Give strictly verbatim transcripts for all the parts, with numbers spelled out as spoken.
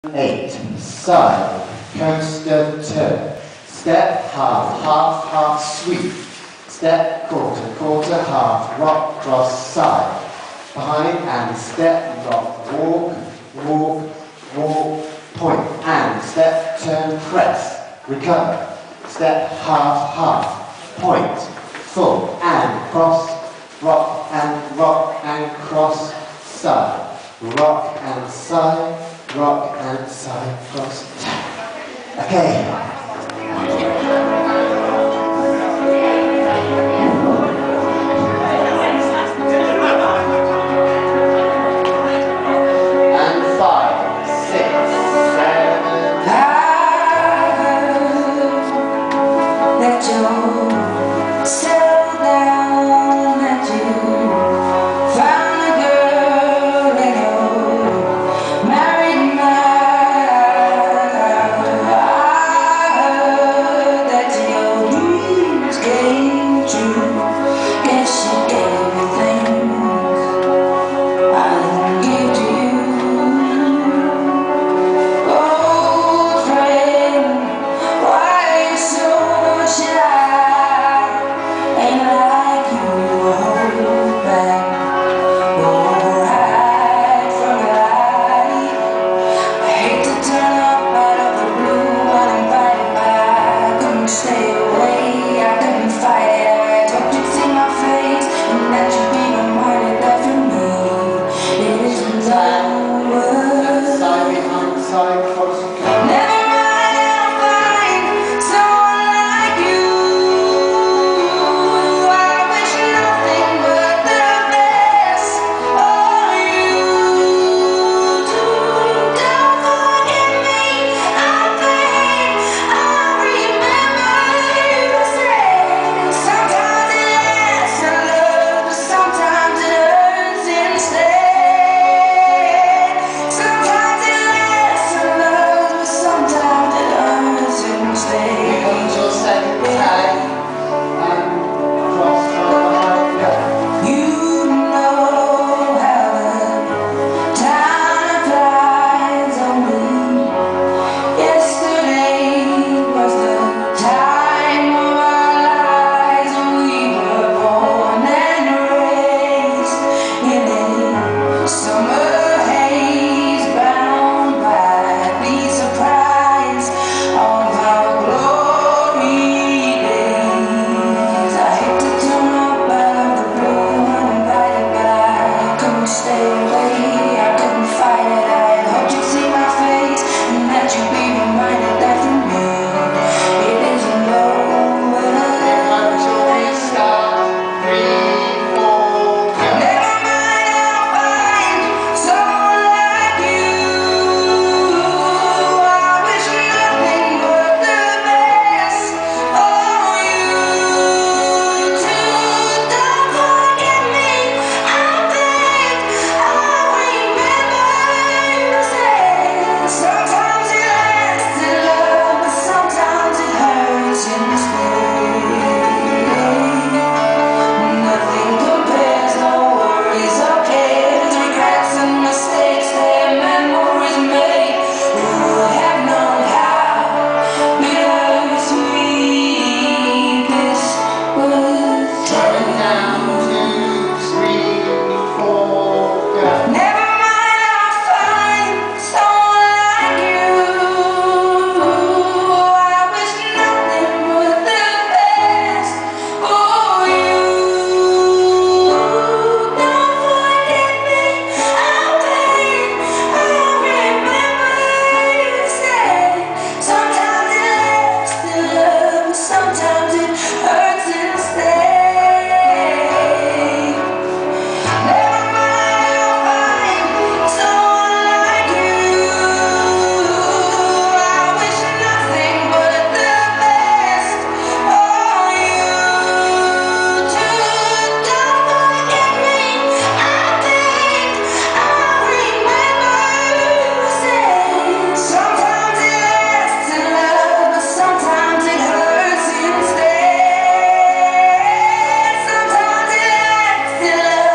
eight, side, coaster, turn, step, half, half, half, sweep, step, quarter, quarter, half, rock, cross, side, behind and step, rock, walk, walk, walk, point, and step, turn, press, recover, step, half, half, point, full, and cross, rock, and rock, and cross, side, rock, and side, rock, and side, cross, tap. Okay.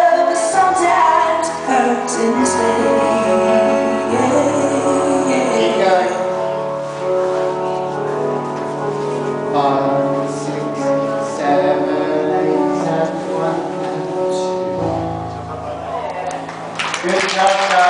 Since they, yeah, yeah. cha-cha.